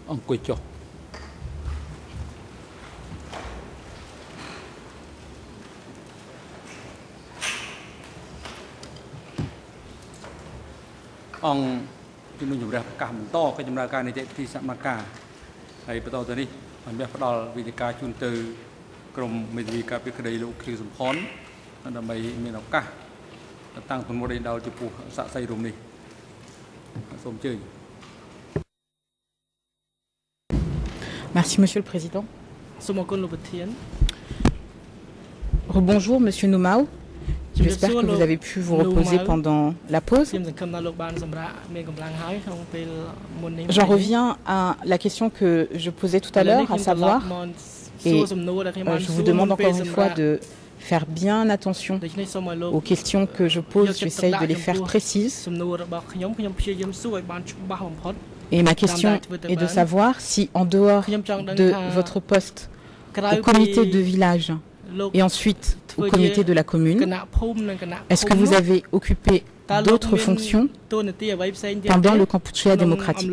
អង្គុយចុះអង្គជំនុំជម្រះប្រកាសបន្តកិច្ចដំណើរការនីតិវិធីសមាការហើយបន្តទៅនេះបានផ្ដល់វិធីការជូនទៅក្រមមេធាវីការពារក្តីលោកខៀវសំផនដើម្បីមានឱកាសតាំងទំនួលដេញដោលចំពោះសាក្សីរួមនេះសូមអញ្ជើញ Merci Monsieur le Président. Rebonjour Monsieur Noumao. J'espère que vous avez pu vous reposer pendant la pause. J'en reviens à la question que je posais tout à l'heure, à savoir, et je vous demande encore une fois de faire bien attention aux questions que je pose, j'essaye de les faire précises. Et ma question est de savoir si, en dehors de votre poste au comité de village et ensuite au comité de la commune, est-ce que vous avez occupé d'autres fonctions pendant le Kampuchea démocratique?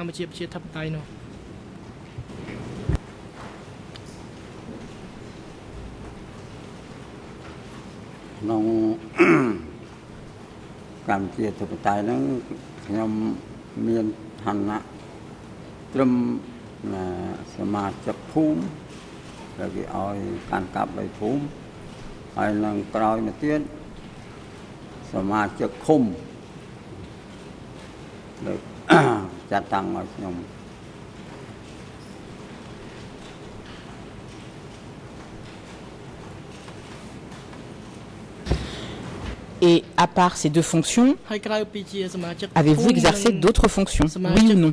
Hana Trum Samachak Pum, Lagi Oi Kankap by Pum, Island Croy Matian, Samachak Kum, Jatang of Yum. Et à part ces deux fonctions, avez-vous exercé d'autres fonctions? Oui ou non?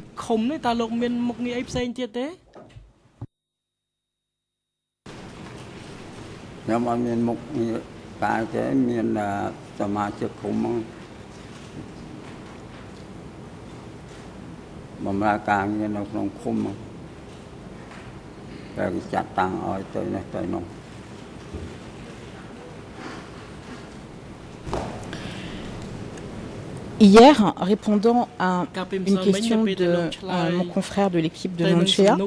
Hier, répondant à une question de mon confrère de l'équipe de Nonchea,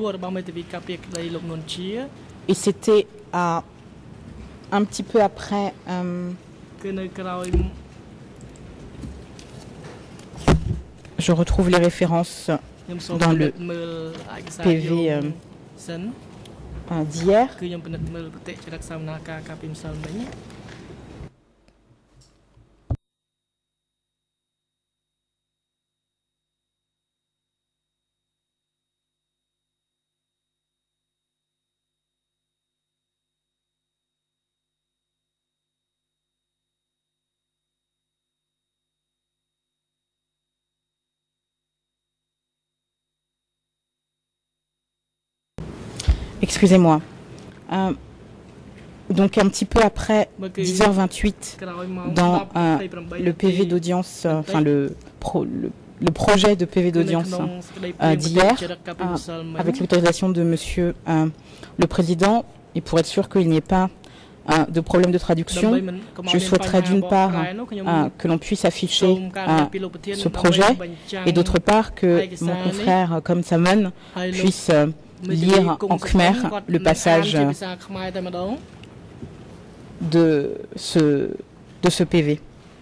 et c'était un petit peu après je retrouve les références dans le PV d'hier. Excusez-moi. Donc un petit peu après 10h28, dans le PV d'audience, enfin le projet de PV d'audience d'hier, avec l'autorisation de Monsieur le Président, et pour être sûr qu'il n'y ait pas de problème de traduction, je souhaiterais d'une part que l'on puisse afficher ce projet, et d'autre part que mon confrère comme Saman puisse lire en khmer le passage de ce PV.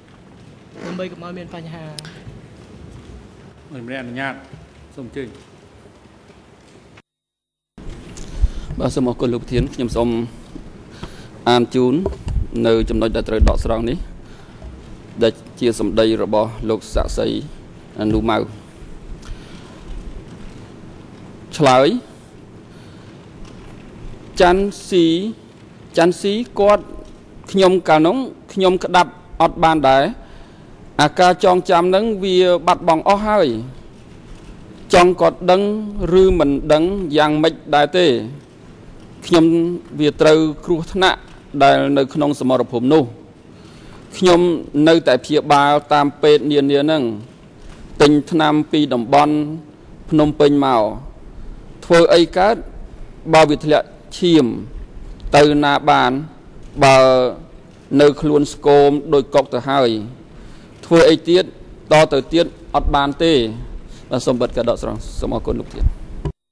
Chan si quad Knyom Kanong, Knyom Kadap out bandai, Aka Chong Cham Nung, we bat bong oh high. Chong got dung, room and dung, young make date. Knyom we throw crutna, dial no knong some more of home no. Knyom no type here by tam paid near nung. Tin Tnam P. Bon, Phnom Penh Mao. Twelve a cat, Bobby Chim, Tana Ban, Bar no clun scom, do cock the high. ធ្វើអីទៀតតទៅទៀតអត់បានទេបាទសូមបិទកាត់ដកស្រង់សូមអរគុណលោកធាន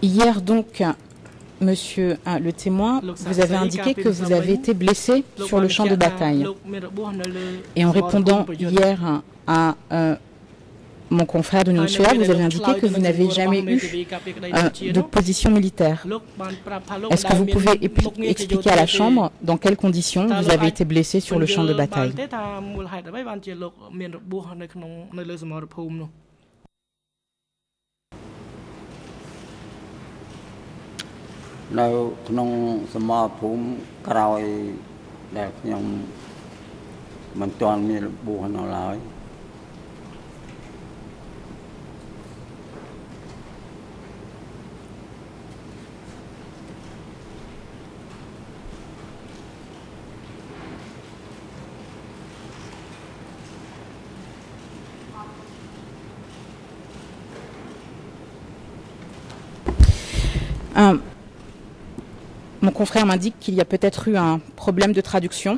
Hier donc, monsieur le témoin, vous avez indiqué que vous avez été blessé sur le champ de bataille. Et en répondant hier à mon confrère de Nunchua, vous avez indiqué que vous n'avez jamais eu de position militaire. Est-ce que vous pouvez expliquer à la Chambre dans quelles conditions vous avez été blessé sur le champ de bataille? Mon confrère m'indique qu'il y a peut-être eu un problème de traduction.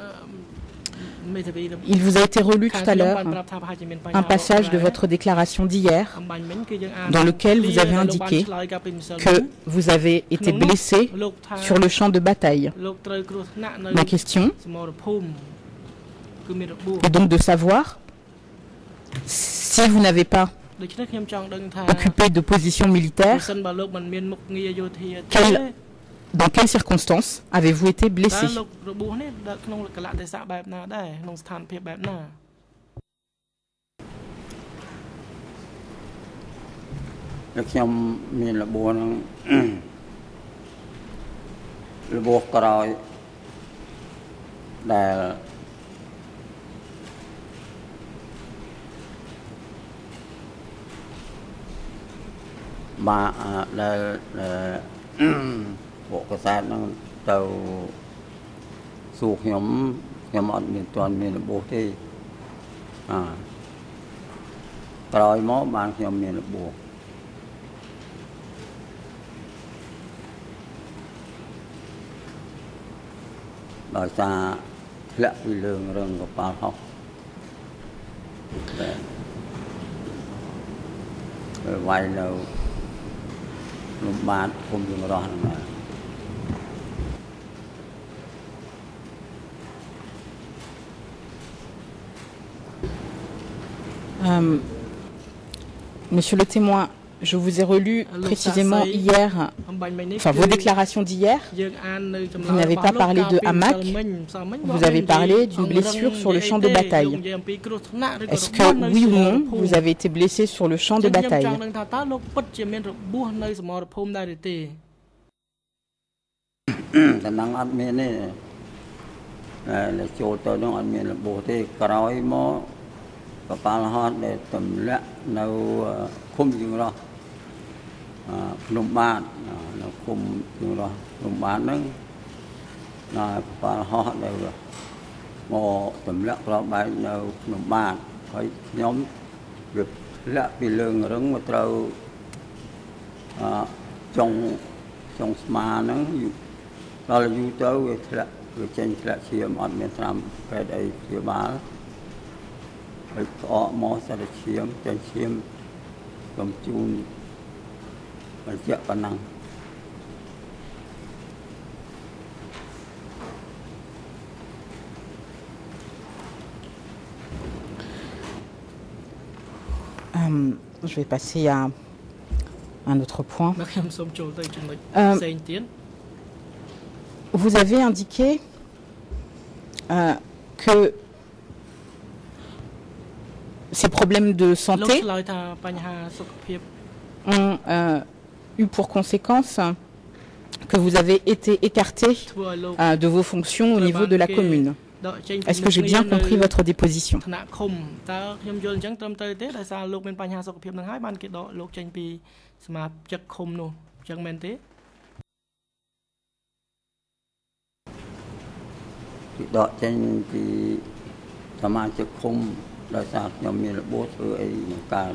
Il vous a été relu tout à l'heure un passage de votre déclaration d'hier dans lequel vous avez indiqué que vous avez été blessé sur le champ de bataille. Ma question est donc de savoir si vous n'avez pas occupé de position militaire, dans quelles circonstances avez-vous été blessé? bộ cơ sát nó tàu suộc nhóm ở miền toàn miền bộ thì rồi mó bàn nhóm miền bộ rồi xa lẽ vì lương rừng của bà học rồi vay lâu lúc bán không dùng rõ nữa. Monsieur le témoin, je vous ai relu précisément hier, enfin vos déclarations d'hier. Vous n'avez pas parlé de hamac, vous avez parlé d'une blessure sur le champ de bataille. Est-ce que, oui ou non, vous avez été blessé sur le champ de bataille? Bà hót để tầm lẽ nấu khung dương đó nông bán nó khung dương đó nông bán nó là bà hót đều mò tầm lẽ đó bài nấu nông bán phải nhóm việc lẽ bị lương rừng mà trâu trong mà nó đó là du tớ về lẽ về trên lẽ chiếm ở miền Nam về đây chiếm bán có mỏ sẽ được chiếm chân chiếm cầm chun và chợ bản năng Je vais passer à un autre point. Vous avez indiqué que ces problèmes de santé ont eu pour conséquence que vous avez été écarté de vos fonctions au niveau de la commune. Est-ce que j'ai bien compris votre déposition? ដោយសារខ្ញុំមានរបួសធ្វើអីនឹងកើត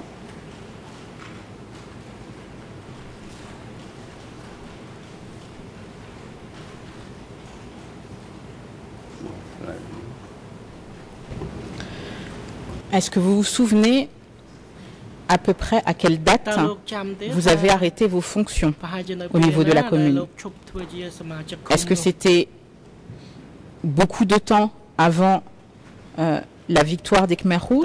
Est-ce que vous vous souvenez à peu près à quelle date vous avez arrêté vos fonctions au niveau de la commune? Est-ce que c'était beaucoup de temps avant la victoire des Khmers rouges?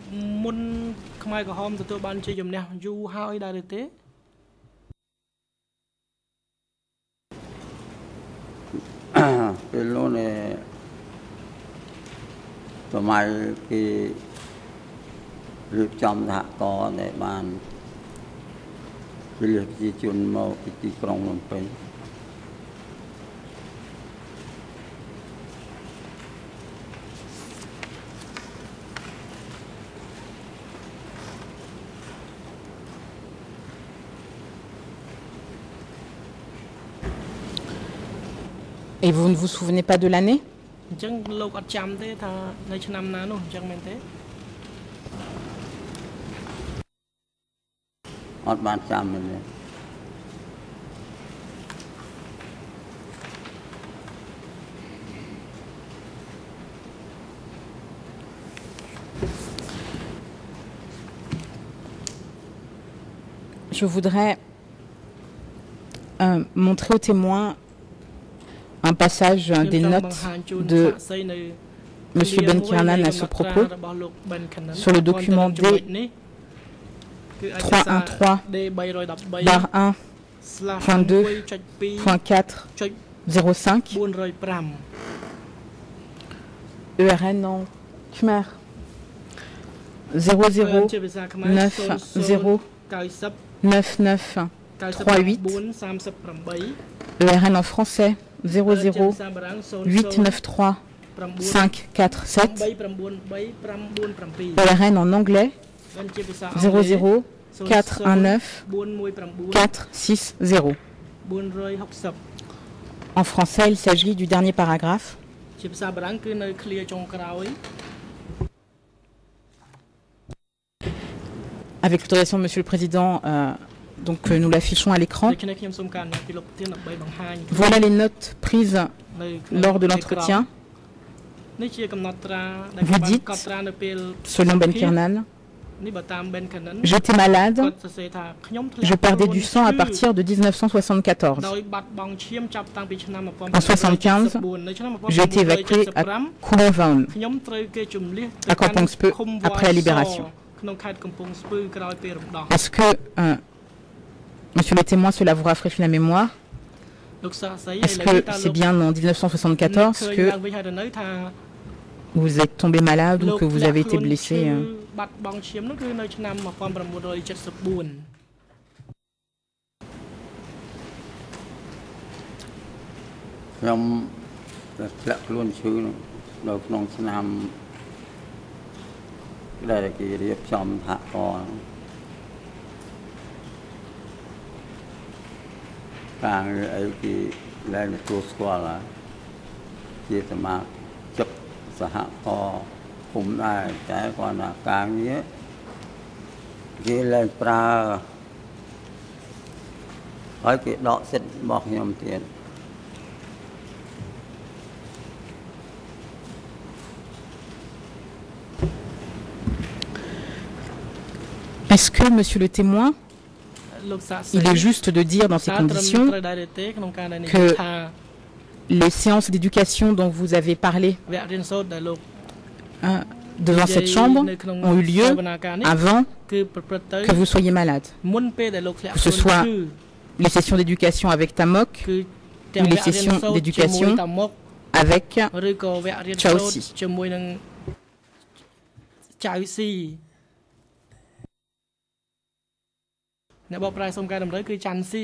Et vous ne vous souvenez pas de l'année? Je voudrais montrer aux témoins un passage des notes de M. Benkirnan à ce propos sur le document D 313-1.2.405 ERN en Khmer 00909938 ERN en français 00893-547 ERN en anglais 00419-460. En français, il s'agit du dernier paragraphe. Avec l'autorisation de Monsieur le Président, donc nous l'affichons à l'écran. Voilà les notes prises lors de l'entretien. Vous dites, selon Benkirnan, j'étais malade, je perdais du sang à partir de 1974. En 1975, j'ai été évacué à Kumaon, à Kampong Speu, après la libération. Est-ce que, monsieur le témoin, cela vous rafraîchit la mémoire? Est-ce que c'est bien en 1974 que vous êtes tombé malade ou que vous avez été blessé? Est-ce que, monsieur le témoin, il est juste de dire dans ces conditions que les séances d'éducation dont vous avez parlé devant cette chambre ont eu lieu avant que vous soyez malade? Que ce soit les sessions d'éducation avec Tamok ou les sessions d'éducation avec Chaosi. អ្នកបកប្រែសុំការតម្រូវគឺច័ន្ទស៊ី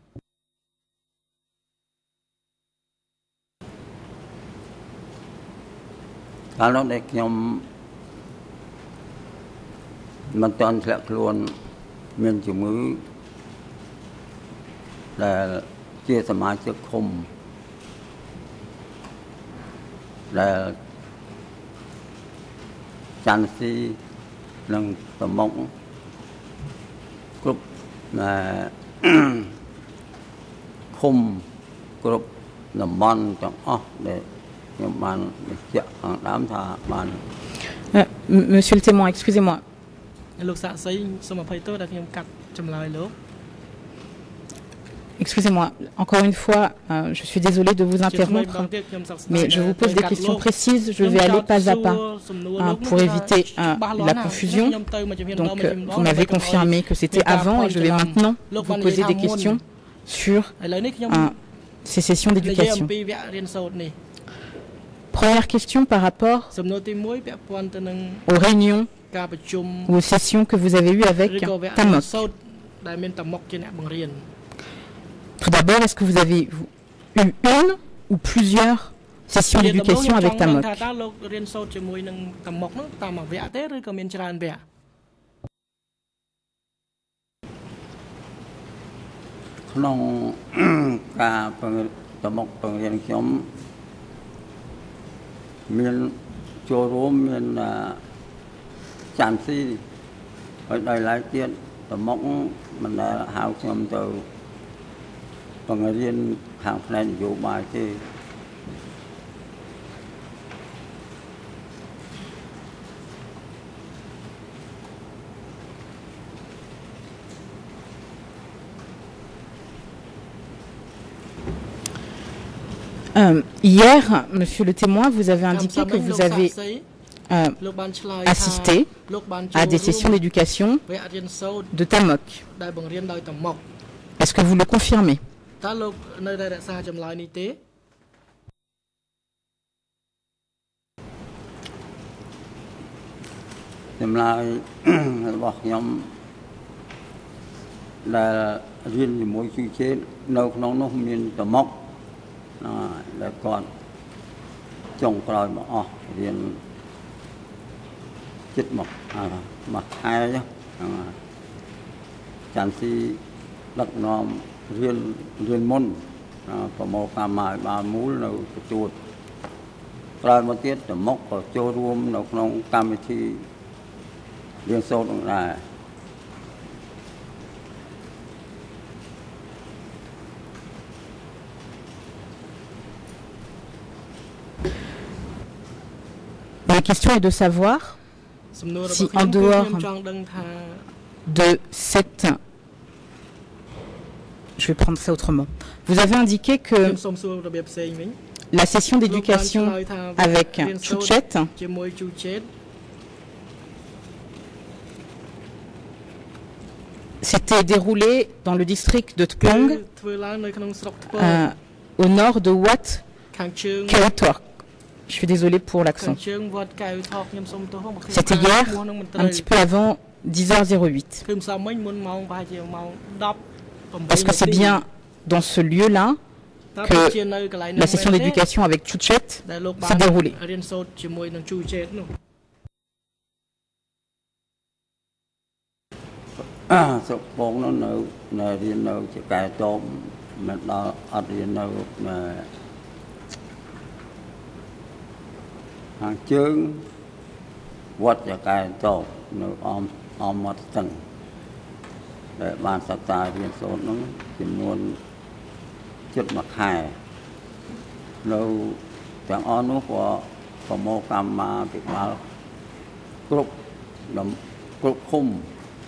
កាលនោះដែលខ្ញុំមិនទាន់ធ្លាក់ខ្លួនមានជំងឺដែលជាសមាជិកឃុំដែលច័ន្ទស៊ីនិងប្រមុខគ្រប់ឃុំគ្រប់តំបន់ទាំងអស់ដែលខ្ញុំបានបញ្ជាក់ខាងដើមថាបាន Monsieur le témoin, excusez-moi. Excusez-moi, encore une fois, je suis désolée de vous interrompre, mais je vous pose des questions précises. Je vais aller pas à pas pour éviter la confusion. Donc, vous m'avez confirmé que c'était avant et je vais maintenant vous poser des questions sur ces sessions d'éducation. Première question par rapport aux réunions ou aux sessions que vous avez eues avec Tamok. Tout d'abord, est-ce que vous avez eu une ou plusieurs sessions d'éducation avec Tamok? ក្នុងការតមុខបង្រៀនខ្ញុំមានចូលរួមមានចាន់ស៊ីហើយដោយឡែកទៀតតមុខមិនដែលហៅខ្ញុំទៅបង្រៀនខាងផ្នែកនយោបាយទេ Hier, monsieur le témoin, vous avez indiqué que vous avez assisté à des sessions d'éducation de Tamok. Est-ce que vous le confirmez? Là con chồng coi mà riêng chết một mặt hai nhá chán si đất nòm riêng môn có một cà mài ba mũ là chuột rồi một tiết là mốc có châu ruộng nó không cam thì riêng sâu là La question est de savoir si en dehors de cette... Je vais prendre ça autrement. Vous avez indiqué que la session d'éducation avec Chuchet s'était déroulée dans le district de Tpong, au nord de Wat Kaotok. Je suis désolée pour l'accent. C'était hier, un petit peu avant 10h08. Est-ce que c'est bien dans ce lieu-là que la session d'éducation avec Chuchet s'est déroulée? hàng chương vật và cái tổ nó om một tầng để ban sát tài viên số nó chỉ muốn chất mặt hài nó chẳng on nó có mô cam mà bị báo cục đấm cục khung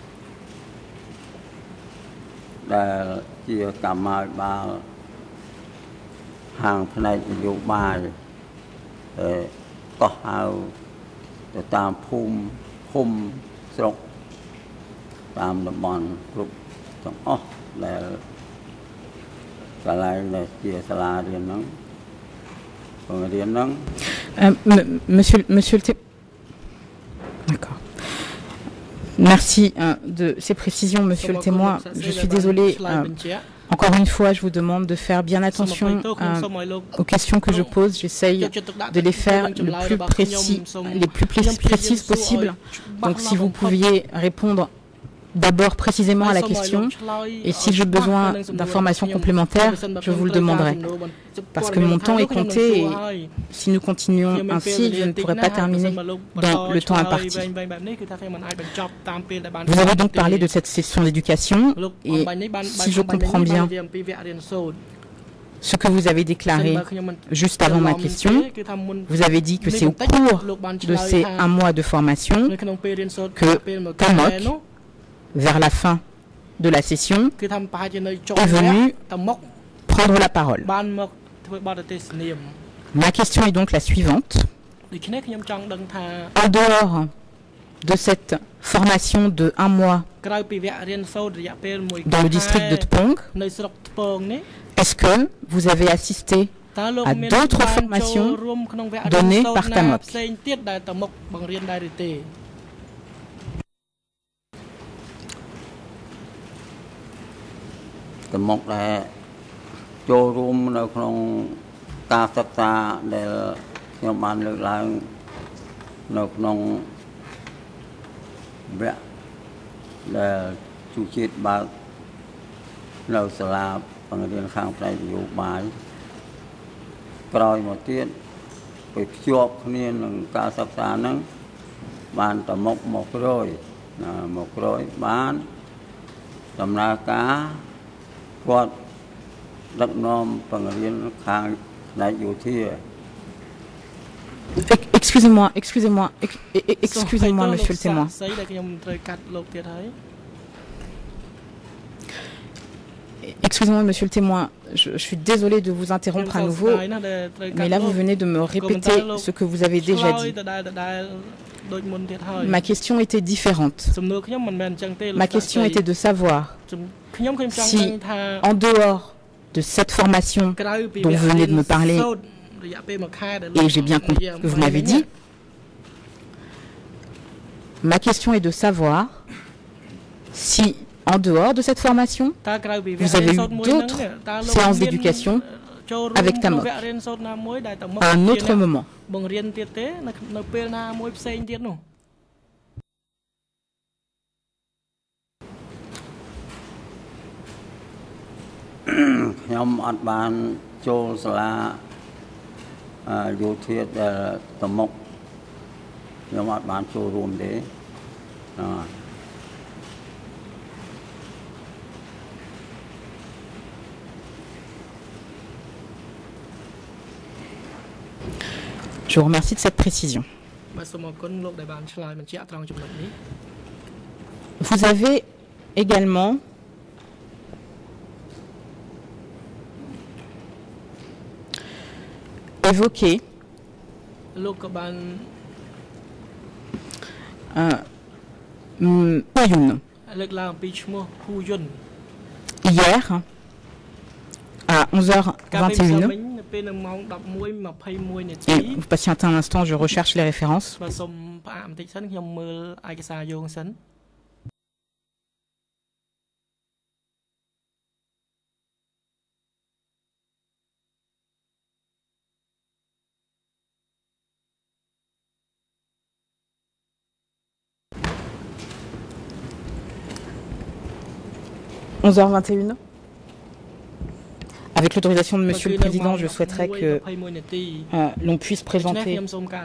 để chia cam mà ba hàng thế này nhiều bài để có hào để tam phum khum sọc tam đầm bòn group trong ó là cả lại là chia sala riêng nắng còn riêng nắng. Monsieur le D'accord. Merci de ces précisions, monsieur le témoin. Je suis désolée. Encore une fois, je vous demande de faire bien attention aux questions que je pose. J'essaye de les faire les plus précises possibles. Donc, si vous pouviez répondre d'abord précisément à la question, et si j'ai besoin d'informations complémentaires, je vous le demanderai. Parce que mon temps est compté, et si nous continuons ainsi, je ne pourrai pas terminer dans le temps imparti. Vous avez donc parlé de cette session d'éducation, et si je comprends bien, ce que vous avez déclaré juste avant ma question. Vous avez dit que c'est au cours de ces 1 mois de formation que Tamok, vers la fin de la session, est venu prendre la parole. Ma question est donc la suivante. En dehors de cette formation de 1 mois dans le district de Tpong, est-ce que vous avez assisté à d'autres formations données par Tamok? Tamok ដែលចូលរួមនៅក្នុងការសិក្សាដែលខ្ញុំបានលើកឡើងនៅក្នុងវគ្គដែលជួនជាតិបើកនៅសាលាបង្រៀនខាងផ្នែកនយោបាយក្រោយមកទៀតទៅភ្ជាប់គ្នានឹងការសិក្សាហ្នឹងបានTamokមកក្រោយបានដំណើរការគាត់ដឹកនាំបង្រៀនខាងផ្នែកយោធា Excusez-moi, monsieur le témoin. Excusez-moi, monsieur le témoin, je suis désolé de vous interrompre à nouveau, mais là vous venez de me répéter ce que vous avez déjà dit. Ma question était différente. Ma question était de savoir si, en dehors de cette formation dont vous venez de me parler, et j'ai bien compris ce que vous m'avez dit, ma question est de savoir si, en dehors de cette formation, vous avez eu d'autres séances d'éducation avec Tamok à un autre moment. Je vous remercie de cette précision. Vous avez également évoqué Huyun. Hier, à 11h21, et vous patientez un instant, je recherche les références. – 11h21. Avec l'autorisation de Monsieur le Président, je souhaiterais que l'on puisse présenter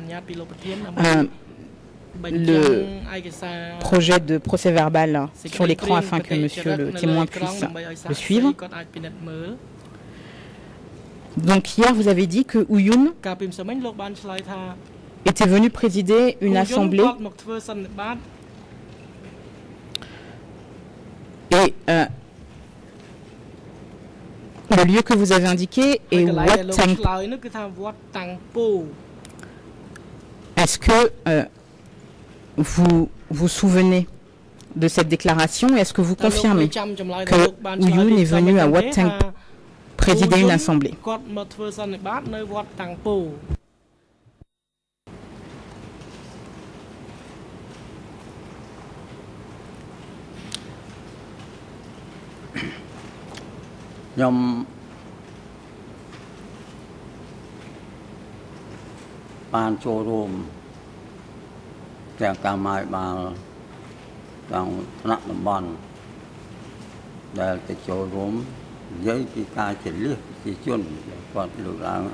le projet de procès-verbal sur l'écran afin que Monsieur le témoin puisse le suivre. Donc hier, vous avez dit que Huyun était venu présider une assemblée et le lieu que vous avez indiqué est Wat Tangpo. Est-ce que vous vous souvenez de cette déclaration? Est-ce que vous confirmez que Huyun est venu à Wat Tangpo présider une assemblée? Nhom banចូលរួមទាំងការម៉ាយបាល់ទាំងថ្នាក់តំបន់ដែលទៅចូលរួមនិយាយពីការជលិះប្រជាជនគាត់លើកឡើង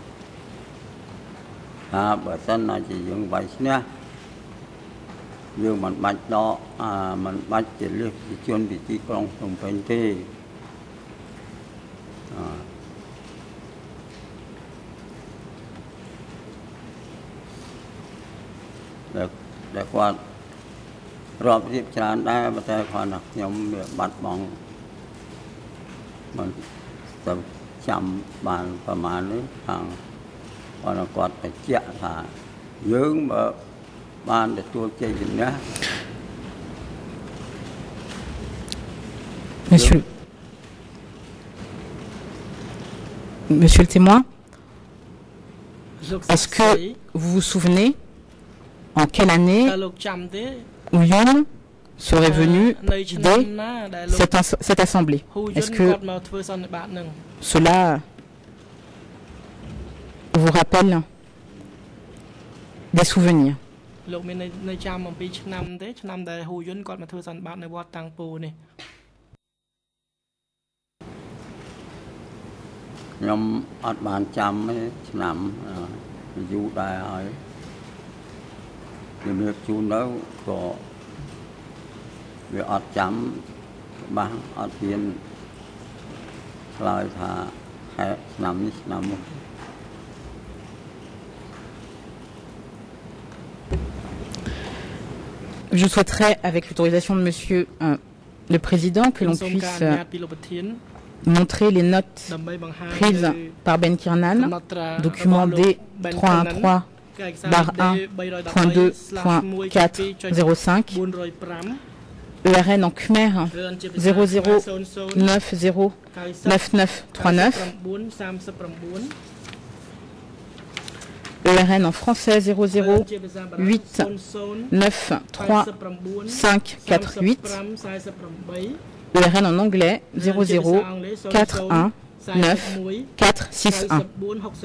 ថាបើសិនណាជាយើងវាយឈ្នះយើងមិនបាច់ដកមិនបាច់ជលិះប្រជាជនពីទីក្រុងភ្នំពេញទេដែលគាត់រាប់រៀបច្រើនដែរប៉ុន្តែគាត់ថាខ្ញុំវាបាត់បង់មិនទៅចាំបានប្រមាណនេះខាងគាត់បញ្ជាក់ថាយើងបើបានទទួលជ័យជំនះ Monsieur le témoin, est-ce que vous vous souvenez en quelle année Ouyun serait venu guider cette assemblée? Est-ce que cela vous rappelle des souvenirs? ខ្ញុំអត់បានចាំទេឆ្នាំយូរដែរហើយជំរាបជូនទៅក៏វាអត់ចាំច្បាស់អត់មានឆ្លើយថាខែឆ្នាំនេះឆ្នាំនោះ Je souhaiterais, avec l'autorisation de Monsieur le Président, que l'on puisse montrer les notes prises par Ben Kiernan, document D313-1.2.405, ERN en Khmer 00909939, ERN en français 008933548, ERN en anglais 004194661.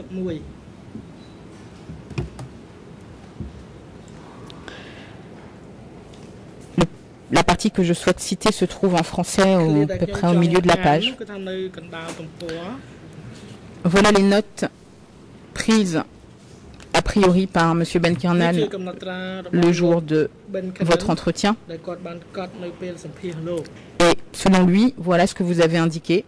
La partie que je souhaite citer se trouve en français à peu près au milieu de la page. Voilà les notes prises a priori par M. Ben Kiernan le jour de votre entretien. Et selon lui, voilà ce que vous avez indiqué.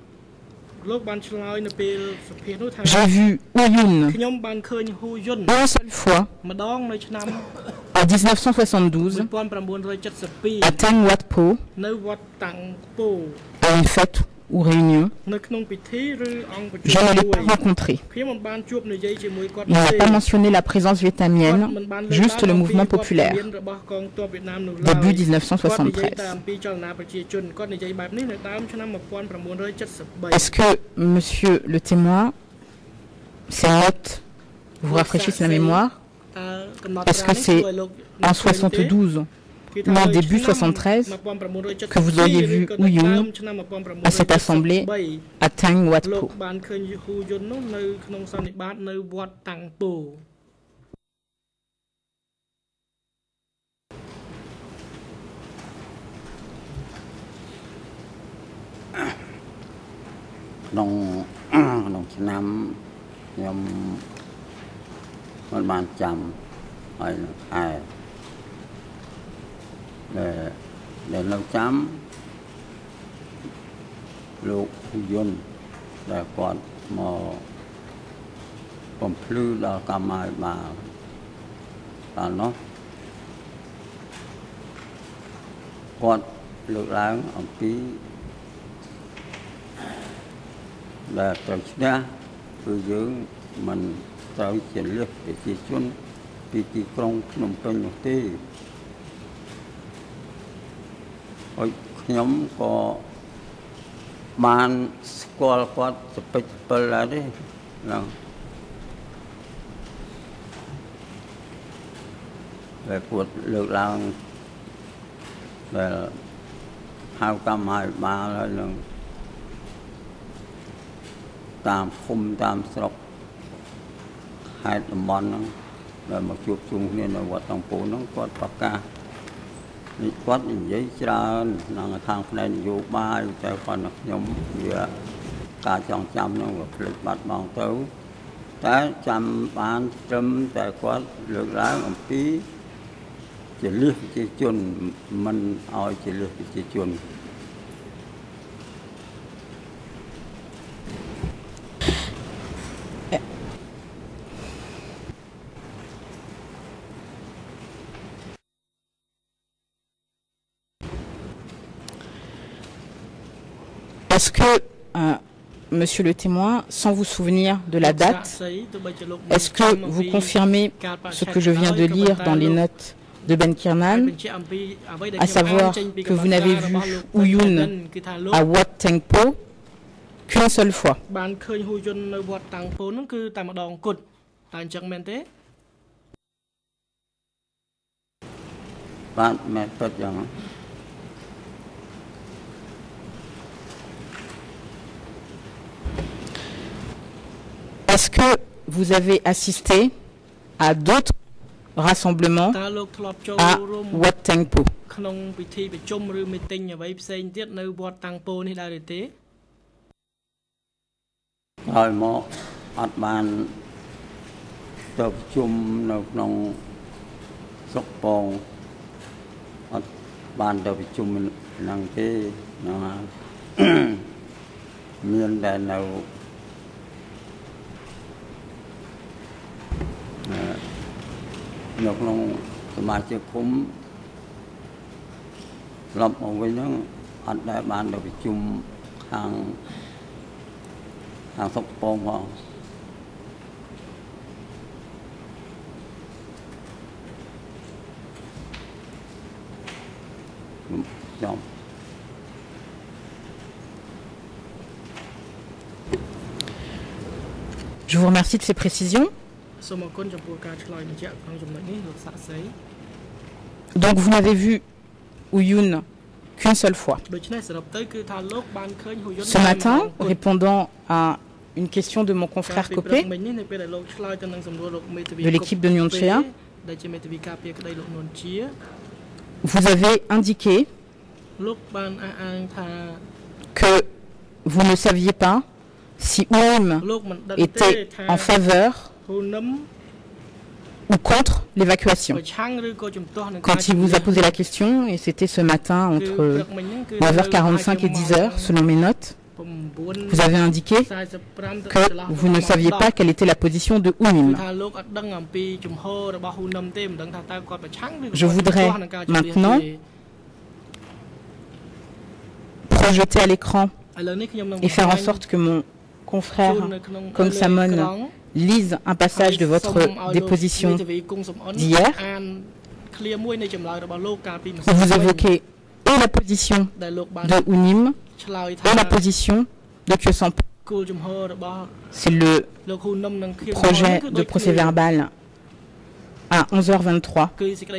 J'ai vu Ouyun une seule fois en 1972 à Tang Wat Po, à une fête ou réunion. Je ne l'ai pas rencontré. Il n'a pas mentionné la présence vietnamienne, juste le mouvement populaire. Début 1973. Est-ce que, monsieur le témoin, ces notes vous rafraîchissent la mémoire? Est-ce que c'est en 72 ou en début 73 que vous auriez vu Ouyun à cette assemblée à Tang Wat Po? Nông năm nhom ban chăm hay ai để lâu chấm lục dân để còn mò còn phứ là cầm ai mà nó còn lục láng ở phía là từ xa từ dưới mình tới chiến lược để chỉ chuẩn vì chỉ công nông dân một tí nhóm có ban school quát chụp là đấy là về cuộc lược lang về hai trăm hai ba là tam khum tam sọc hai tầm bon nó là một chuột chung nên là vật đồng phố nó có bạc ca quát giấy ra là thang này vô ba cho con nhóm giữa cả trong trăm nó lịch bắt bằng tấu trái trăm bán trăm tại quát lược lá một tí chỉ liếc chỉ chuồn mình oi chỉ liếc chỉ chuồn Est-ce que, monsieur le témoin, sans vous souvenir de la date, est-ce que vous confirmez ce que je viens de lire dans les notes de Ben Kiernan, à savoir que vous n'avez vu Ouyun à Wat Tengpo qu'une seule fois? Est-ce que vous avez assisté à d'autres rassemblements à Wat Tengpo? Je vous remercie de ces précisions. Donc vous n'avez vu Ouyun qu'une seule fois. Ce matin, répondant à une question de mon confrère Copé, de l'équipe de Nyonchea, vous avez indiqué que vous ne saviez pas si Ouyun était en faveur ou contre l'évacuation. Quand il vous a posé la question, et c'était ce matin entre 9h45 et 10h, selon mes notes, vous avez indiqué que vous ne saviez pas quelle était la position de Ouyun. Je voudrais maintenant projeter à l'écran et faire en sorte que mon confrère Kong Samon lise un passage de votre déposition d'hier, où vous évoquez et la position de Unim et la position de Kyo Sampo. C'est le projet de procès-verbal à 11h23.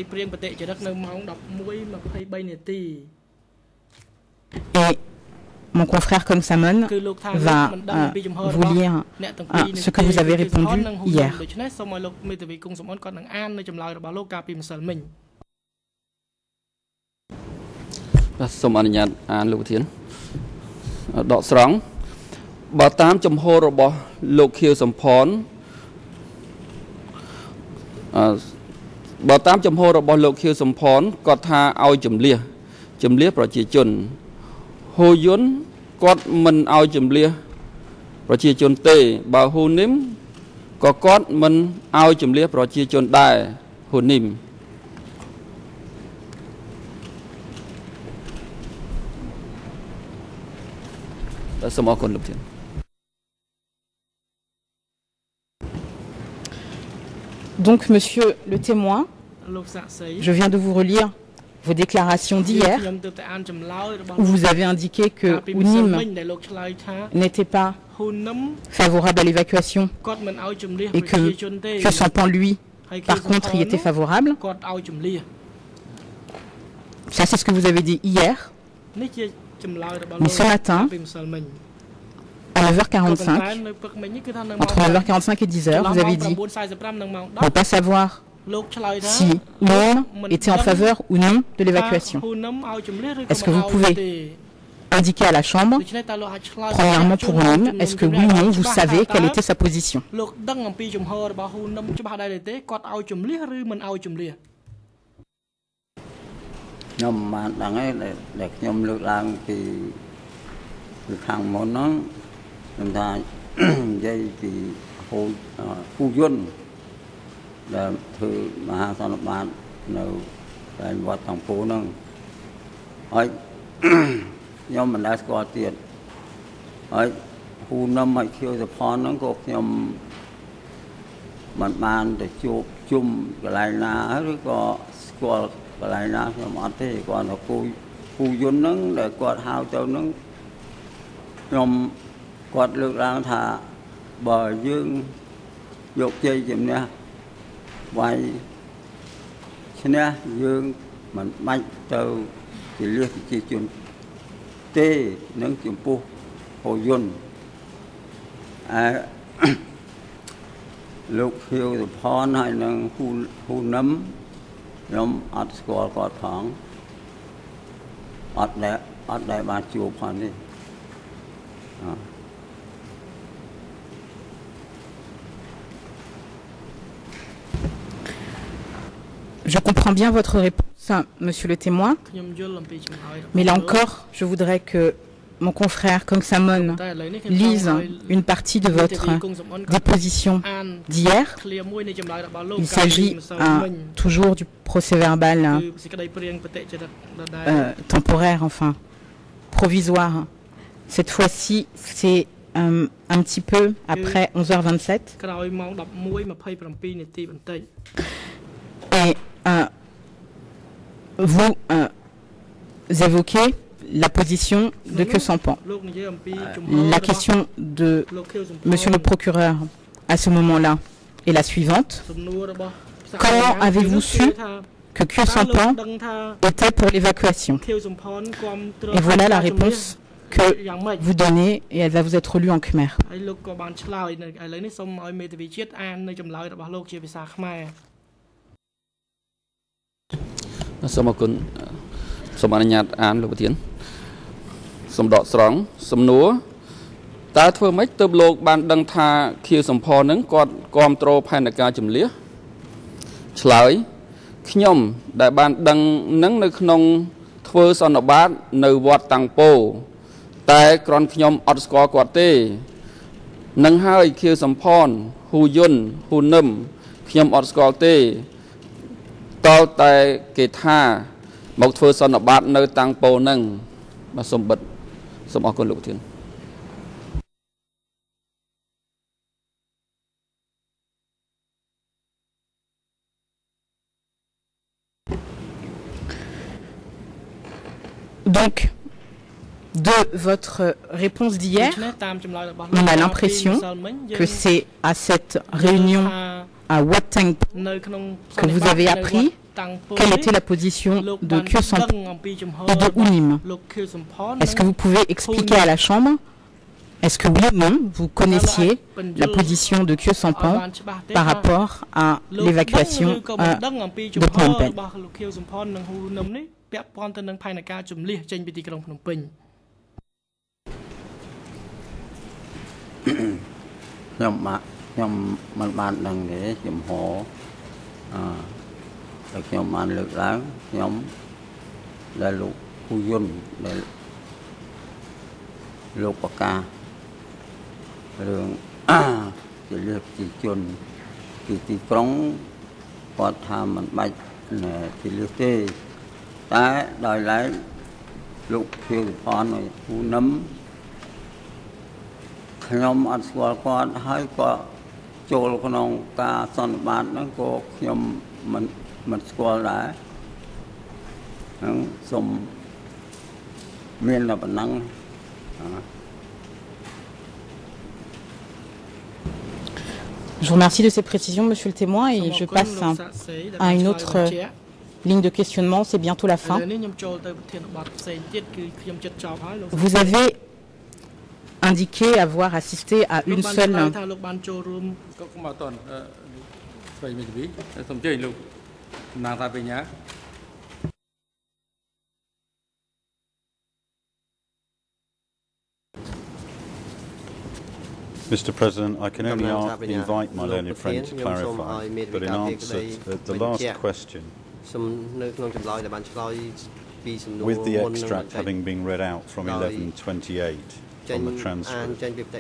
Et mon confrère Kong Samon va vous lire ce que vous avez répondu hier. Hồ Yun quát mình ao chùm lia và chia chôn tê bà Hồ Nim có quát mình ao chùm lia và chia chôn đài Hồ Nim. Donc, monsieur le témoin, je viens de vous relire vos déclarations d'hier, où vous avez indiqué que Unim n'était pas favorable à l'évacuation et que Sampan, lui, par contre, y était favorable. Ça, c'est ce que vous avez dit hier. Mais ce matin, à 9h45, entre 9h45 et 10h, vous avez dit ne pas savoir si l'homme était en faveur ou non de l'évacuation. Est-ce que vous pouvez indiquer à la Chambre, premièrement pour l'homme, est-ce que oui ou non vous savez quelle était sa position? là thư mà hai sao lập bản là tại vật thành phố nâng ấy nhưng mình đã có tiền ហើយហ៊ូនឹមឲ្យខៀវសុផនហ្នឹងក៏ខ្ញុំមិនបានទៅជួបជុំកន្លែងណាឬក៏ស្គាល់កន្លែងណាខ្ញុំអត់ទេគាត់ទៅគូយន្តហ្នឹងដែលគាត់ហៅទៅហ្នឹងខ្ញុំគាត់លើកឡើងថាបើយើងយកជ័យជំនះវាយឈ្នះយើងមិនបាច់ទៅជាលះប្រជាជនទេនឹងចំពោះហូយន្តលោកខៀវសុផនហើយនឹងហ៊ូនឹមខ្ញុំអត់ស្គាល់គាត់ផងអត់ដែលបានជួបផងនេះ Je comprends bien votre réponse, monsieur le témoin, mais là encore, je voudrais que mon confrère Kong Samon lise une partie de votre déposition d'hier. Il s'agit toujours du procès-verbal temporaire, enfin provisoire. Cette fois-ci, c'est un petit peu après 11h27. Et vous évoquez la position de Khieu Samphan. La question de monsieur le procureur à ce moment-là est la suivante. Comment avez-vous su que Khieu Samphan était pour l'évacuation? Et voilà la réponse que vous donnez et elle va vous être lue en khmer. Cảm ơn. សូមអនុញ្ញាតអានលោកប្រធានសំដកស្រង់សំណួរតើធ្វើម៉េចទើបលោកបានដឹងថាខៀវសំផននឹងគាត់គ្រប់គ្រងផែនការជំនះឆ្លើយខ្ញុំដែលបានដឹងនឹងនៅក្នុងធ្វើសន្និបាតនៅវត្តតាំងពោតែគ្រាន់ខ្ញុំអត់ស្គាល់គាត់ទេនឹងហើយខៀវសំផនហ៊ូយុនហ៊ូនឹមខ្ញុំអត់ស្គាល់ទេតើតែគេថាមកធ្វើសន្និបាតនៅតាំងពោនឹងបាទសូមបិទសូមអរគុណលោកប្រធាន Donc, de votre réponse d'hier, on a l'impression que c'est à cette réunion à Wat Tang que vous avez appris quelle était la position de Khieu Samphan et de Hunim. Est-ce que vous pouvez expliquer à la Chambre, est-ce que oui ou non, vous connaissiez la position de Khieu Samphan par rapport à l'évacuation de Phnom Penh? ពាក់ព័ន្ធទៅនឹងផែនការជំលះចេញពីទីក្រុងភ្នំពេញខ្ញុំមិនបានដឹងទេចំហតែខ្ញុំបានលើកឡើងខ្ញុំដែលលោកពូយុនដែលលោកប្រកាសរឿងជាលះប្រជាជនពីទីក្រុងគាត់ថាមិនបាច់ជាលះទេតែដោយឡែកលោកខៀវសុផនហើយហ៊ូនឹមខ្ញុំអត់ស្គាល់គាត់ហើយក៏ចូលក្នុងការសន្និបាតហ្នឹងក៏ខ្ញុំមិនស្គាល់ដែរហ្នឹងសូមមានតែប៉ុណ្ណឹង Je vous remercie de ces précisions, monsieur le témoin, et je passe à une autre ligne de questionnement, c'est bientôt la fin. Vous avez indiqué avoir assisté à une seule... Mr. President, I can only invite my learned friend to clarify, but in answer to the last question, with the extract having been read out from 11:28 on the transcript,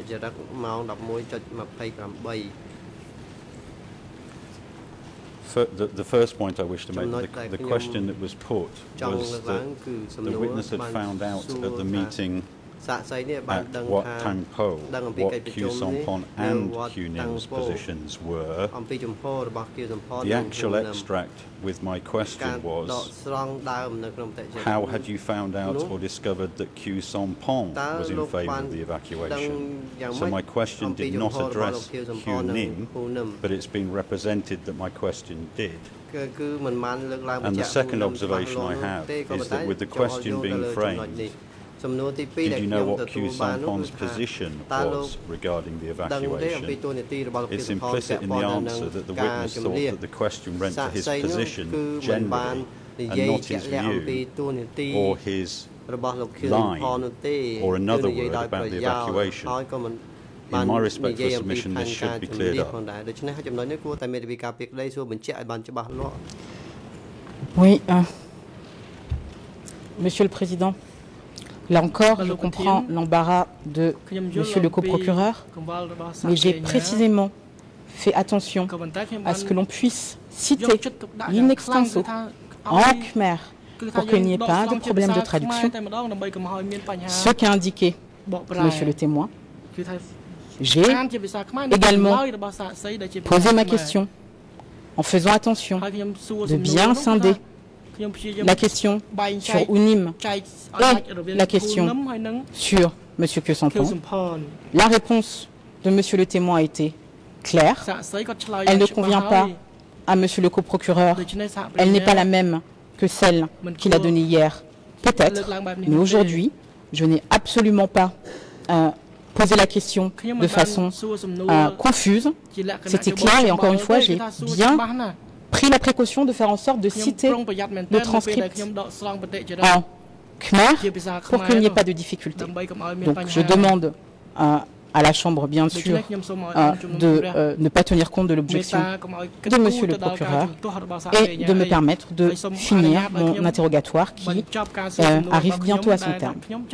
the first point I wish to make, the question that was put was that the witness had found out at the meeting at what Tang Po, what Khieu Samphan and Khieu Nim's positions were. The actual extract with my question was, how had you found out or discovered that Khieu Samphan was in favour of the evacuation? So my question did not address Khieu Nim, but it's been represented that my question did. And the second observation I have is that with the question being framed, did you know what Khieu Samphan's position was regarding the evacuation? It's implicit in the answer that the witness thought that the question went to his position generally and not his view or his line or another word about the evacuation. In my respectful submission, this should be cleared up. Oui, Monsieur le Président. Là encore, je comprends l'embarras de Monsieur le coprocureur, mais j'ai précisément fait attention à ce que l'on puisse citer in extenso en khmer pour qu'il n'y ait pas de problème de traduction ce qu'a indiqué Monsieur le témoin. J'ai également posé ma question en faisant attention de bien scinder la question sur Unim et la question sur M. Khieu Samphan. La réponse de M. le témoin a été claire. Elle ne convient pas à M. le coprocureur. Elle n'est pas la même que celle qu'il a donnée hier. Peut-être, mais aujourd'hui, je n'ai absolument pas posé la question de façon confuse. C'était clair et encore une fois, j'ai bien pris la précaution de faire en sorte de citer le transcript en khmer pour qu'il n'y ait pas de difficulté. Donc je demande à la Chambre, bien sûr, de ne pas tenir compte de l'objection de Monsieur le procureur et de me permettre de finir mon interrogatoire qui arrive bientôt à son terme.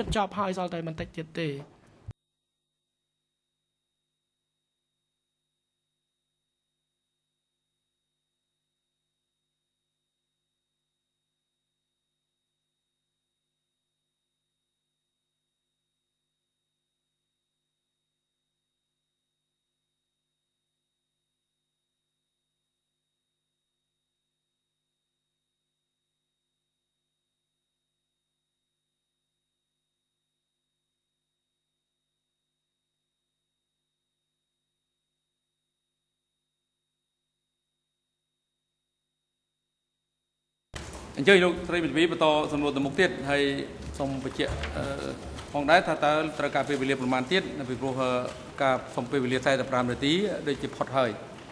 Chơi lúc thấy bị ví to sầm lột mục tiết hay xong bị chuyện phòng đá ta tra cà phê bị liệtประมาณ tiết vì pro cà phòng phê bị liệt thay tập làm tí để chụp hot hơi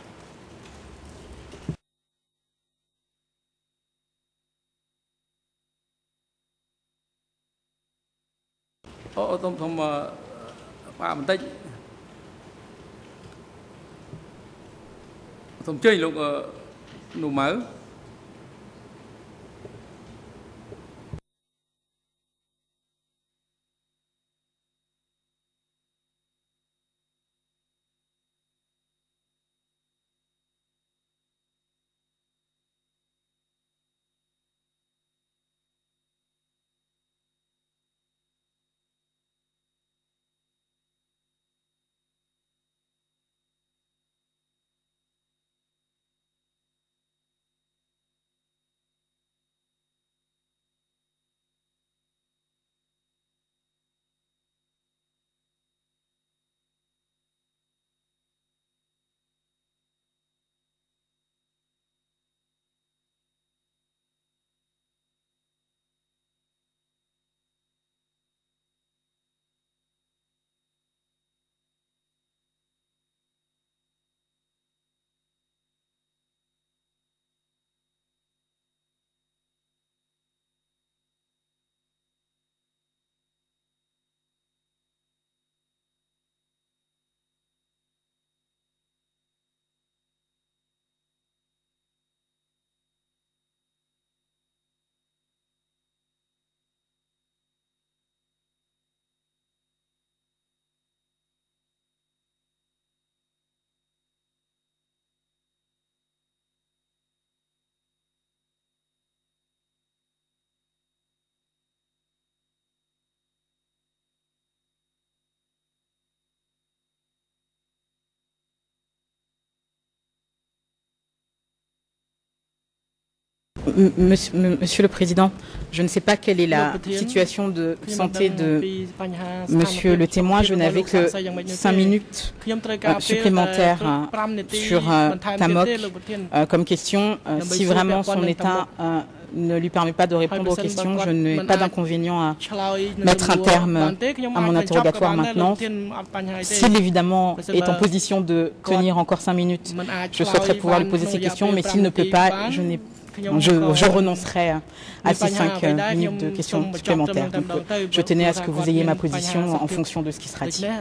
thông phạm tích thông chơi lúc nụ máu Monsieur le Président, je ne sais pas quelle est la situation de santé de Monsieur le témoin. Je n'avais que 5 minutes supplémentaires sur Tamok comme question. Si vraiment son état ne lui permet pas de répondre aux questions, je n'ai pas d'inconvénient à mettre un terme à mon interrogatoire maintenant. S'il évidemment est en position de tenir encore 5 minutes, je souhaiterais pouvoir lui poser ces questions, mais s'il ne peut pas, je renoncerai à ces 5 minutes de questions supplémentaires. Donc, je tenais à ce que vous ayez ma position en fonction de ce qui sera dit.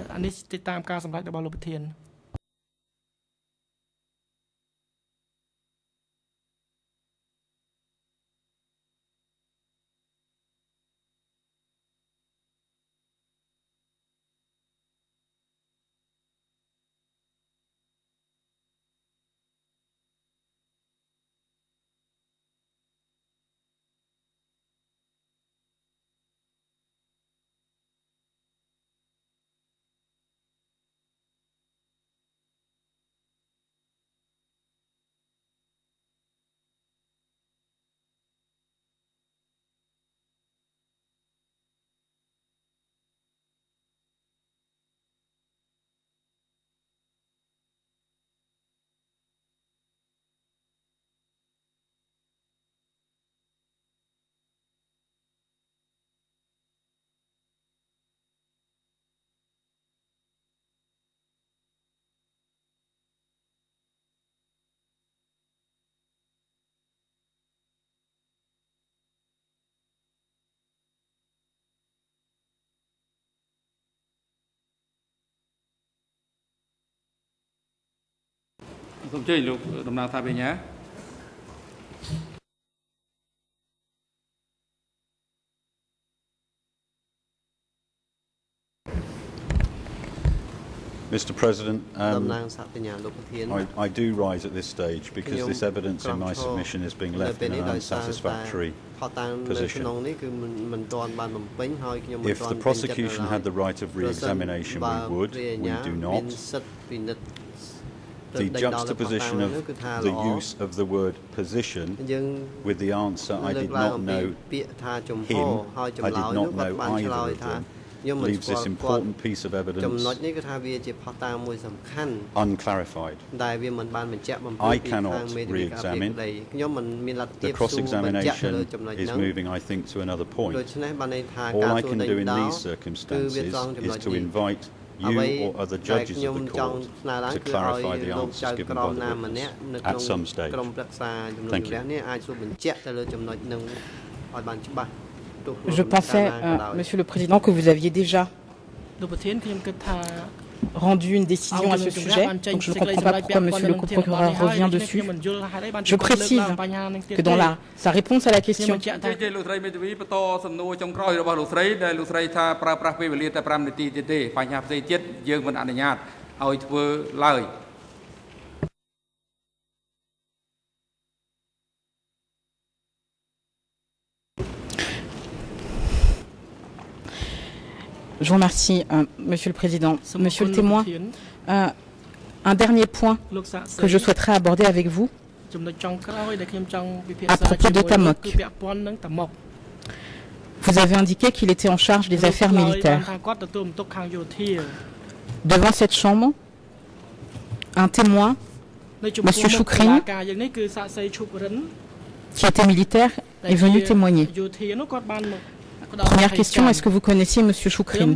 Mr. President, I do rise at this stage because this evidence in my submission is being left in an unsatisfactory position. If the prosecution had the right of re-examination, we would. We do not. The juxtaposition of the use of the word position with the answer, I did not know him, I did not know either of them, leaves this important piece of evidence unclarified. I cannot re-examine. The cross-examination is moving, I think, to another point. All I can do in these circumstances is to invite you or other judges of the court to clarify the answers given by the witness at some stage. Thank you. Je pensais, Monsieur le Président, que vous aviez déjà rendu une décision à ce sujet, donc je ne comprends pas pourquoi Monsieur le procureur revient dessus. Je précise que dans sa réponse à la question, je vous remercie, Monsieur le Président. Monsieur le témoin, un dernier point que je souhaiterais aborder avec vous à propos de Tamok. Vous avez indiqué qu'il était en charge des affaires militaires. Devant cette chambre, un témoin, Monsieur Choukrine, qui était militaire, est venu témoigner. Première question, est-ce que vous connaissiez M. Choukrine?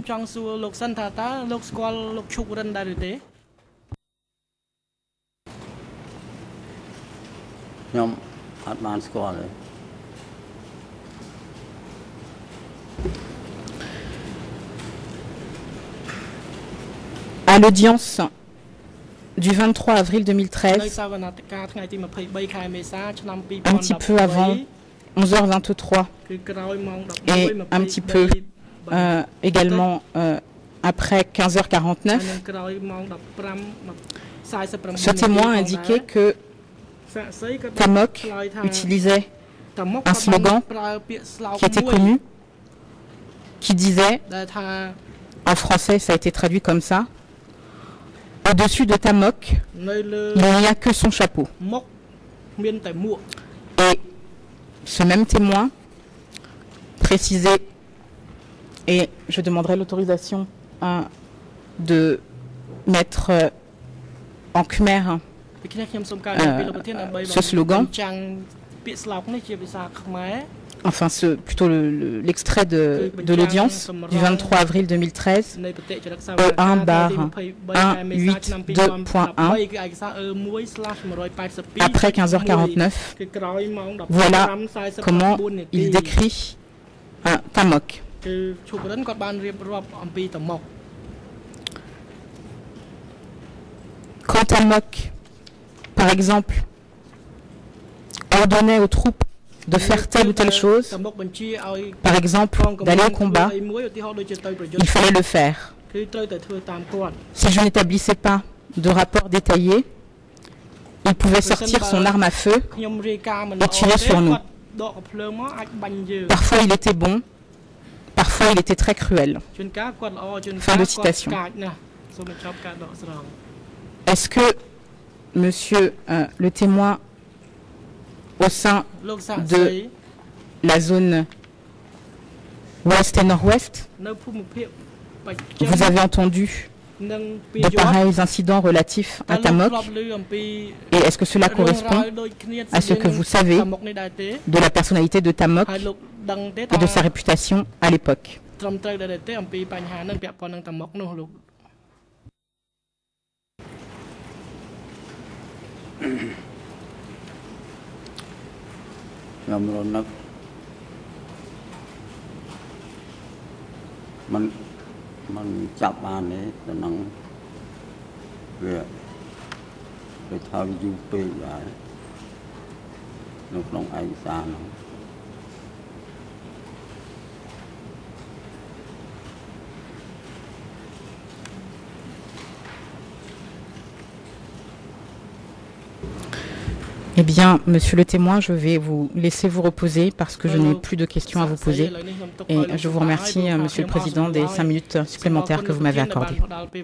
À l'audience du 23 avril 2013, un petit peu avant 11h23 et un petit peu également après 15h49, ce témoin indiquait que Tamok utilisait un slogan qui était connu, qui disait, en français ça a été traduit comme ça, au-dessus de Tamok, il n'y a que son chapeau. Et ce même témoin précisait, et je demanderai l'autorisation de mettre en khmer ce slogan, enfin plutôt l'extrait de l'audience du 23 avril 2013, E1/2.1, après 15h49. Voilà comment il décrit un Tamok. Quand Tamok, par exemple, ordonnait aux troupes de faire telle ou telle chose, par exemple d'aller au combat, il fallait le faire. Si je n'établissais pas de rapport détaillé, il pouvait sortir son arme à feu et tirer sur nous. Parfois il était bon, parfois il était très cruel. Fin de citation. Est-ce que, monsieur le témoin, au sein de la zone ouest et nord-ouest, vous avez entendu de pareils incidents relatifs à Tamok, et est-ce que cela correspond à ce que vous savez de la personnalité de Tamok et de sa réputation à l'époque? มันจับมาเนี่ยตอนนั้นเพื่อไปทำยูปีอะไรน้องไอซาน Eh bien, monsieur le témoin, je vais vous laisser vous reposer parce que je n'ai plus de questions à vous poser. Et je vous remercie, monsieur le président, des 5 minutes supplémentaires que vous m'avez accordées.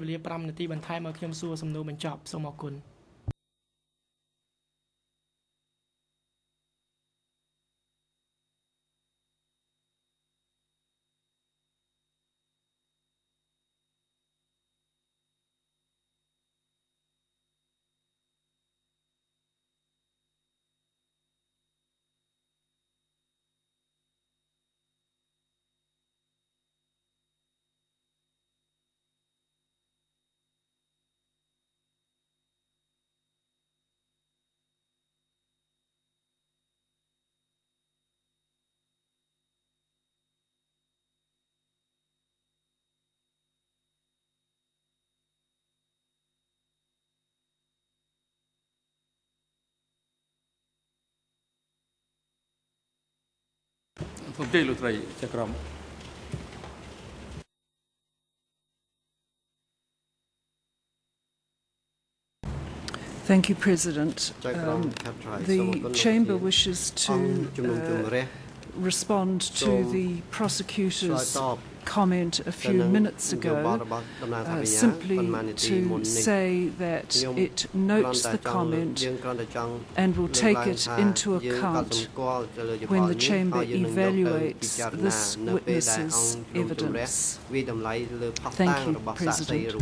Thank you, President. The Chamber wishes to respond to the prosecutor's comment a few minutes ago, simply to say that it notes the comment and will take it into account when the Chamber evaluates this witness's evidence. Thank you, President.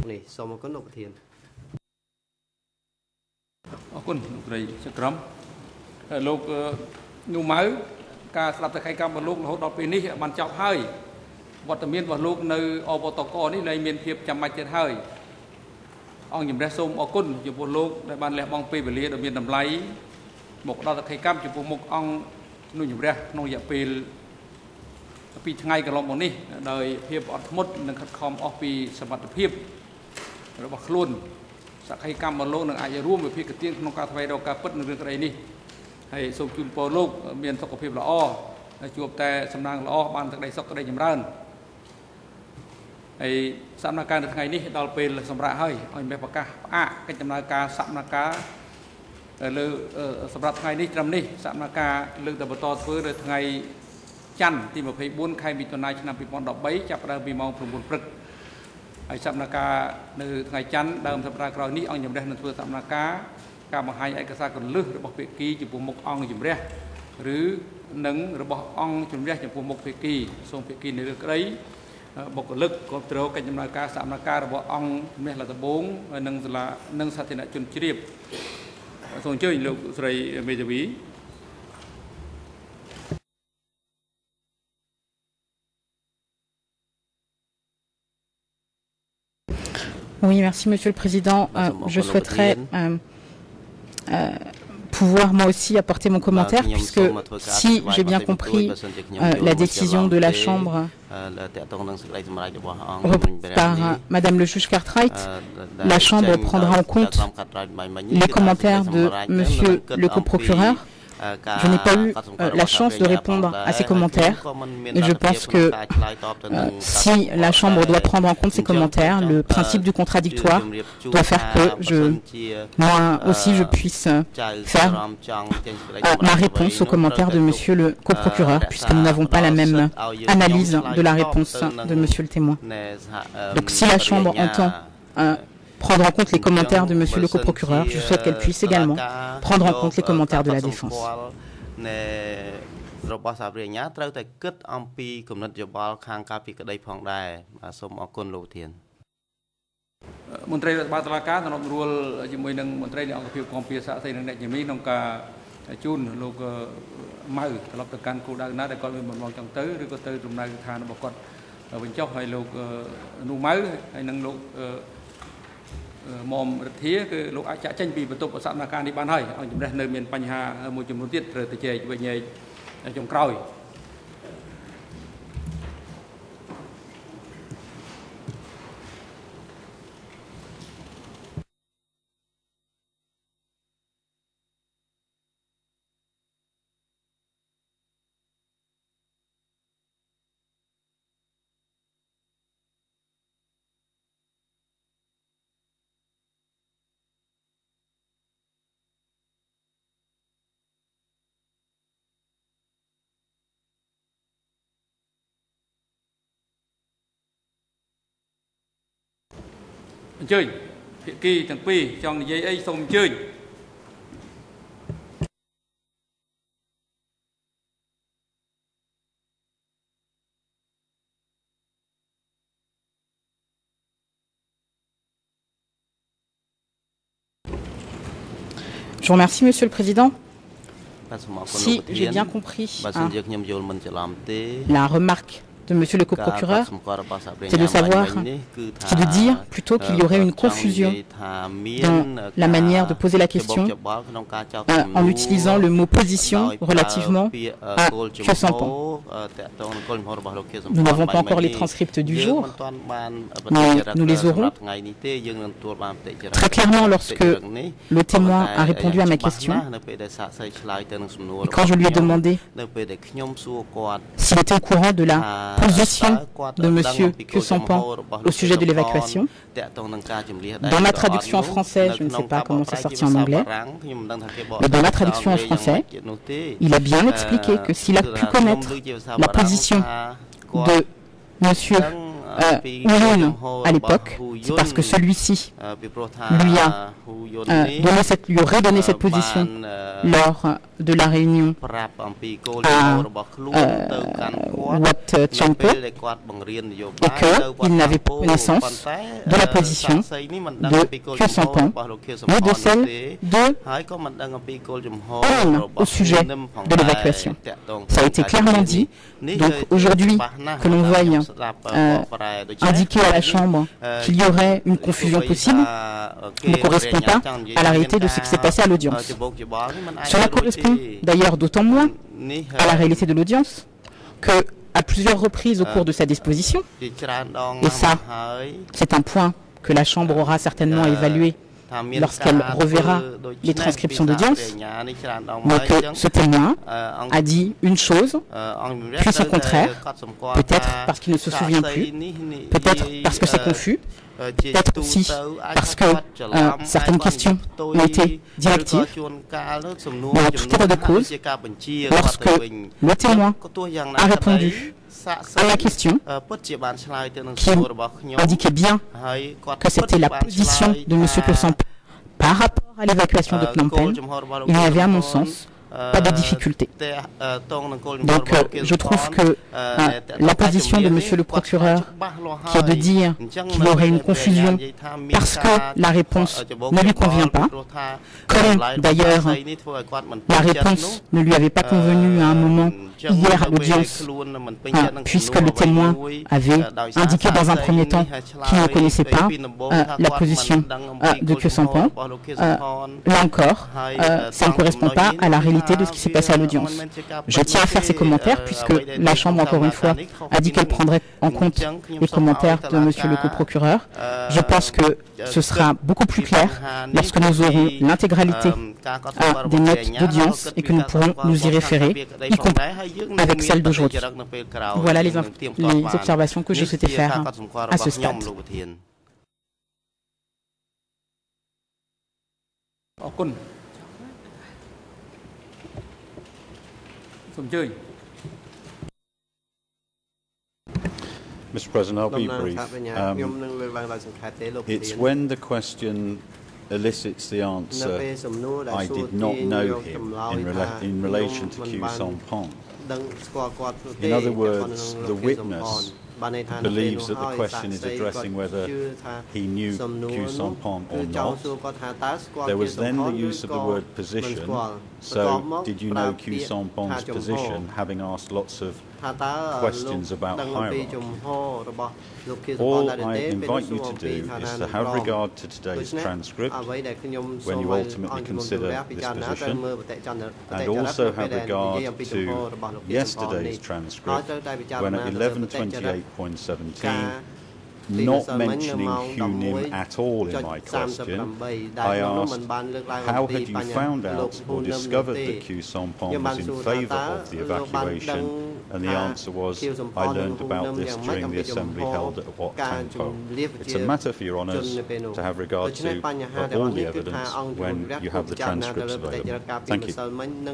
អរគុណលោកស្រីចក្រមលោកនូម៉ៅការស្ដាប់តែខៃកម្មរបស់លោករហូតដល់ពេលនេះបានចប់ហើយវត្តមានរបស់លោកនៅអបតកនេះលែងមានភាពចាំបាច់ទៀតហើយអង្គជំរះសូមអរគុណចំពោះលោកដែលបានលះបង់ពេលវេលាដ៏មានតម្លៃមកដល់តែខៃកម្មចំពោះមុខអង្គនោះជំរះក្នុងរយៈពេល2ថ្ងៃកន្លងមកនេះដោយភាពអត់ធ្មត់និងខិតខំអស់ពីសមត្ថភាពរបស់ខ្លួនសក្ខីកម្មរបស់លោកនឹងអាចរួមវិភាគទានក្នុងការស្វែងរកការពិតនៅរឿងក្តីនេះហើយសូមជូនពរលោកមានសុខភាពល្អជួបតែសំណាងល្អបានទឹកដីសុខក្តីចម្រើនហើយសកម្មភាពនៅថ្ងៃនេះដល់ពេលសម្រាប់ហើយឲ្យមេប្រកាសផ្អាកកិច្ចដំណើរការសកម្មភាពលើសម្រាប់ថ្ងៃនេះត្រឹមនេះសកម្មភាពលើកទៅបន្តធ្វើនៅថ្ងៃច័ន្ទទី24ខែមិថុនាឆ្នាំ2013ចាប់ផ្ដើមពីម៉ោង 9 ព្រឹកហើយសកម្មភាពនៅថ្ងៃច័ន្ទដើមសប្តាហ៍ក្រោយនេះអង្គជំរះនឹងធ្វើសកម្មភាពការបង្ហាញឯកសារកន្លឹះរបស់ភាគីចំពោះមុខអង្គជំរះឬនឹងរបស់អង្គជំនះចំពោះមុខភាគីសូមភាគីនៅលើក្តីបុគ្គលិកគ្រប់គ្រងកិច្ចដំណើរការសកម្មភាពរបស់អង្គជំនះលទ្ធបងនិងសាលានិងសាធារណជនជ្រាបសូមអញ្ជើញលោកស្រីមេធាវី Oui, merci Monsieur le Président. Je souhaiterais pouvoir moi aussi apporter mon commentaire, puisque si j'ai bien compris la décision de la Chambre par Madame le juge Cartwright, la Chambre prendra en compte les commentaires de Monsieur le coprocureur. Je n'ai pas eu la chance de répondre à ces commentaires et je pense que si la Chambre doit prendre en compte ces commentaires, le principe du contradictoire doit faire que moi aussi je puisse faire ma réponse aux commentaires de Monsieur le coprocureur, puisque nous n'avons pas la même analyse de la réponse de Monsieur le témoin. Donc si la Chambre entend prendre en compte les commentaires de Monsieur le coprocureur, je souhaite qu'elle puisse également prendre en compte les commentaires de la défense. Mom here, look at Chatchen people to put some kind of banhai, on the breast name in Panha, which you did to change when you don't cry. Chơi, kỳ thằng Pi trong giấy ấy xong chơi. Je vous remercie, Monsieur le Président. Si j'ai bien compris la remarque de Monsieur le coprocureur, c'est de savoir, c'est de dire plutôt qu'il y aurait une confusion dans la manière de poser la question en utilisant le mot position relativement à Kyo Samphan. Nous n'avons pas encore les transcripts du jour, mais nous les aurons. Très clairement, lorsque le témoin a répondu à ma question, et quand je lui ai demandé s'il était au courant de la position de M. Kyo Samphan au sujet de l'évacuation, dans ma traduction en français, je ne sais pas comment c'est sorti en anglais, mais dans la traduction en français, il a bien expliqué que s'il a pu connaître la position de M. Ouyun à l'époque, c'est parce que celui-ci lui aurait donné cette position lors de la réunion à Wat Champe et qu'il n'avait pas connaissance de la position de Kyo Samphan, mais de celle de Ouyun au sujet de l'évacuation. Ça a été clairement dit. Donc aujourd'hui, que l'on veuille indiquer à la Chambre qu'il y aurait une confusion possible ne correspond pas à la réalité de ce qui s'est passé à l'audience. Cela correspond d'ailleurs d'autant moins à la réalité de l'audience que, à plusieurs reprises au cours de sa disposition, et ça, c'est un point que la Chambre aura certainement évalué lorsqu'elle reverra les transcriptions d'audience, mais que ce témoin a dit une chose, puis son contraire, peut-être parce qu'il ne se souvient plus, peut-être parce que c'est confus, peut-être aussi parce que certaines questions ont été directives, mais en tout état de cause, lorsque le témoin a répondu à la question qui indiquait bien que c'était la position de M. Kyo Samphan par rapport à l'évacuation de Phnom Penh, il n'y avait à mon sens pas de difficulté. Donc je trouve que la position de monsieur le procureur, qui est de dire qu'il y aurait une confusion parce que la réponse ne lui convient pas, comme d'ailleurs la réponse ne lui avait pas convenu à un moment hier à l'audience, puisque le témoin avait indiqué dans un premier temps qu'il ne connaissait pas la position de Kyo Samphan. Là encore, ça ne correspond pas à la réalité de ce qui s'est passé à l'audience. Je tiens à faire ces commentaires puisque la Chambre, encore une fois, a dit qu'elle prendrait en compte les commentaires de monsieur le coprocureur. Je pense que ce sera beaucoup plus clair lorsque nous aurons l'intégralité des notes d'audience et que nous pourrons nous y référer, y compris avec celle d'aujourd'hui. Voilà les observations que je souhaitais faire à ce stade. Mr. President, I'll be brief. It's when the question elicits the answer, I did not know him in relation to Kyu Samphan. In other words, the witness believes that the question is addressing whether he knew Kyu Samphan or not. There was then the use of the word position. So, did you know Kyu Samphan's position, having asked lots of questions about hierarchy? All I invite you to do is to have regard to today's transcript when you ultimately consider this position, and also have regard to yesterday's transcript when at 11:28.17, not mentioning Hugh Nim at all in my question, I asked, how had you found out or discovered that Kyu Samphan was in favour of the evacuation? And the answer was, I learned about this during the assembly held at Wat Tangpo. It's a matter for your honours to have regard to all the evidence when you have the transcripts available. Thank you.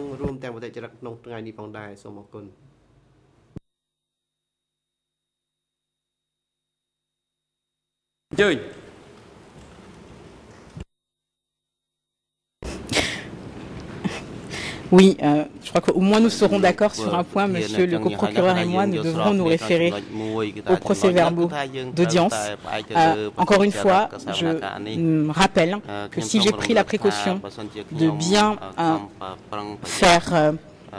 Oui, je crois qu'au moins nous serons d'accord sur un point, monsieur le coprocureur et moi, nous devrons nous référer aux procès-verbaux d'audience. Encore une fois, je rappelle que si j'ai pris la précaution de bien faire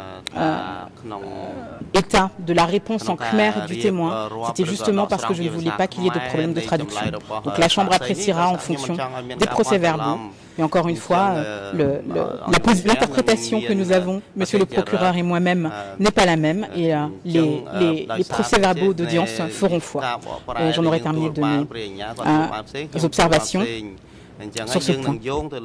état de la réponse en khmer du témoin, c'était justement parce que je ne voulais pas qu'il y ait de problème de traduction. Donc la Chambre appréciera en fonction des procès-verbaux. Et encore une fois, l'interprétation que nous avons, monsieur le procureur et moi-même, n'est pas la même. Et les procès-verbaux d'audience feront foi. J'en aurais terminé de donner des observations sur ce point.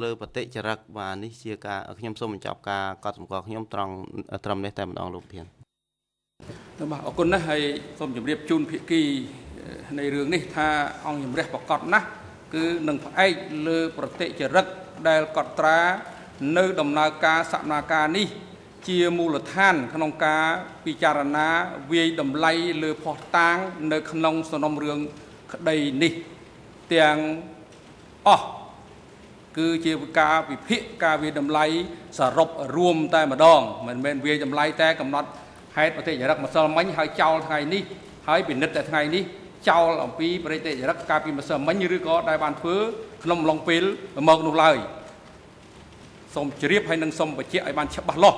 គឺនឹងផ្អែកលើប្រតិចរិតដែលកត់ត្រានៅដំណើរការសកម្មភាពនេះជាមូលដ្ឋានក្នុងការពិចារណាវាយតម្លៃលើភស្តុតាងនៅក្នុងសំណុំរឿងក្តីនេះទាំងអស់គឺជាការវិភាគការវាយតម្លៃសរុបរួមតែម្ដងមិនមែនវាយតម្លៃតែកំណត់ហេតុប្រតិចរិតម្សិលមិញហើយចោលថ្ងៃនេះហើយពិនិត្យតែថ្ងៃនេះ ចោលអំពីប្រតិចរិតកាលពីម្សិលមិញឬក៏ដែលបានធ្វើក្នុងអំឡុងពេលមកនោះឡើយសូមជ្រាបហើយនឹងសូមបញ្ជាក់ឲ្យបានច្បាស់លាស់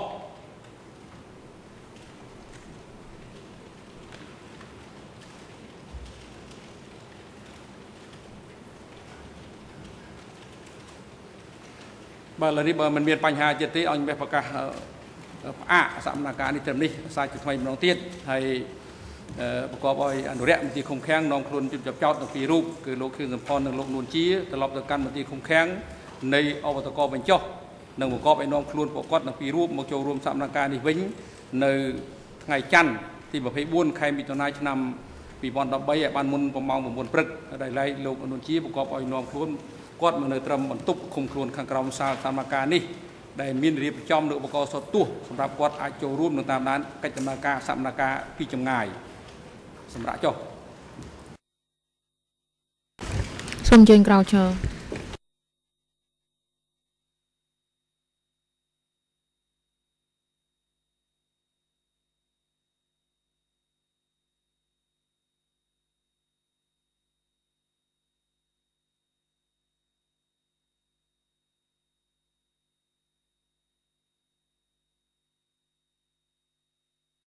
បើឡើយនេះបើមិនមានបញ្ហាទៀតទេឲ្យប្រកាសផ្អាកសកម្មភាពនេះត្រឹមនេះសាជាថ្មីម្ដងទៀតហើយ ប្រកបដោយអនុរិយមន្ត្រីឃុំឃាំងនាំខ្លួនជិតចោតទាំងពីររូបគឺលោកខៀវសំផននិងលោកនួនជាត្រឡប់ទៅកាន់មន្ត្រីឃុំឃាំងនៃអបតកបញ្ចុះនិងប្រកបឲ្យនាំខ្លួនពួកគាត់ទាំងពីររូបមកចូលរួមសកម្មភាពនេះវិញនៅថ្ងៃច័ន្ទទី 24 ខែមិថុនាឆ្នាំ 2013 ឲ្យបានមុនប្រមាណ 9 ព្រឹកដែលឡែកលោកនួនជាប្រកបឲ្យនាំខ្លួនគាត់មកនៅត្រឹមបន្ទប់ឃុំខ្លួនខាងក្រោមសាលសកម្មភាពនេះដែលមានរៀបចំនៅឧបករណ៍សតទោះសម្រាប់គាត់អាចចូលរួមនឹងតាមដានកិច្ចដំណើរការសកម្មភាពពីចម្ងាយ សម្រាប់ចុះ សូមអញ្ជើញក្រោយឈរ